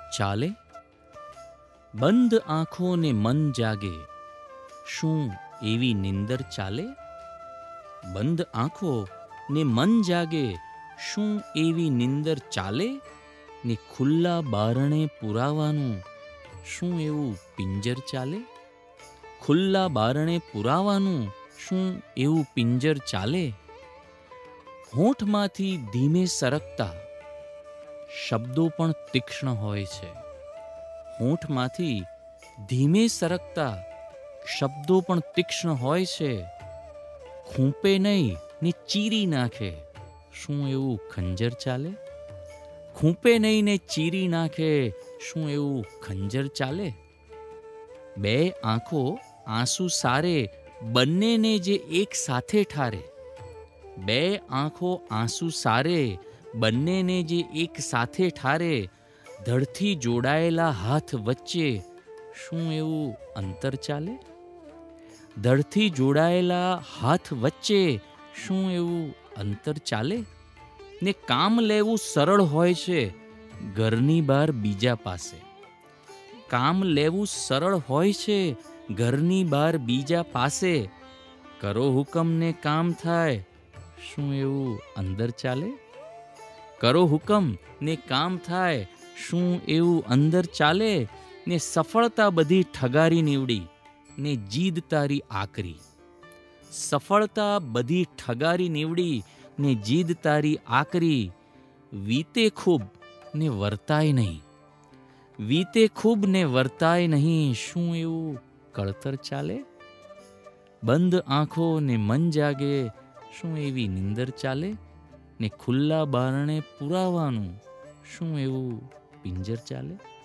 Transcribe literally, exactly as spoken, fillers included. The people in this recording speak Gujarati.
ચાલે? બંધ આંખો ને મન જાગે, શું એવી નિંદર ચાલે? બંધ આંખો ને મન જાગે, શું એવી નિંદર ચાલે? ને ખુલ્લા બારણે પુરાવાનું, શું એવું પિંજર ચાલે? ખુલ્લા બારણે પુરાવાનું, શું એવું પિંજર ચાલે? હોઠમાંથી ધીમે સરકતા શબ્દો પણ તીક્ષ્ણ હોય છે. હોઠમાંથી ધીમે સરકતા શબ્દો પણ તીક્ષ્ણ હોય છે. ખૂંપે નહીં ને ચીરી નાખે, શું એવું ખંજર ચાલે? ખૂંપે નહીં ને ચીરી નાખે, શું એવું ખંજર ચાલે? બે આંખો આંસુ સારે, બંનેને જે એક સાથે ઠારે. બે આંખો આંસુ સારે, બંનેને જે એક સાથે ઠારે. ધડથી જોડાયેલા હાથ વચ્ચે, શું એવું અંતર ચાલે? ધડથી જોડાયેલા હાથ વચ્ચે, શું એવું અંતર ચાલે? ને કામ લેવું સરળ હોય છે ઘરની બહાર બીજા પાસે. કામ લેવું સરળ હોય છે ઘરની બહાર બીજા પાસે. કરો હુકમ ને કામ થાય, શું એવું અંદર ચાલે? કરો હુકમ ને કામ થાય, શું એવું અંદર ચાલે? ને સફળતા બધી ઠગારી નીવડી, ને જીદ તારી આકરી. સફળતા બધી ઠગારી નીવડી, ને જીદ તારી આકરી. વીતે ખૂબ ને વર્તાય નહીં, વીતે ખૂબ ને વર્તાય નહીં, શું એવું કળતર ચાલે? બંધ આંખો ને મન જાગે, શું એવી નિંદર ચાલે? ને ખુલ્લા બારણે પુરાવાનું, શું એવું પિંજર ચાલે?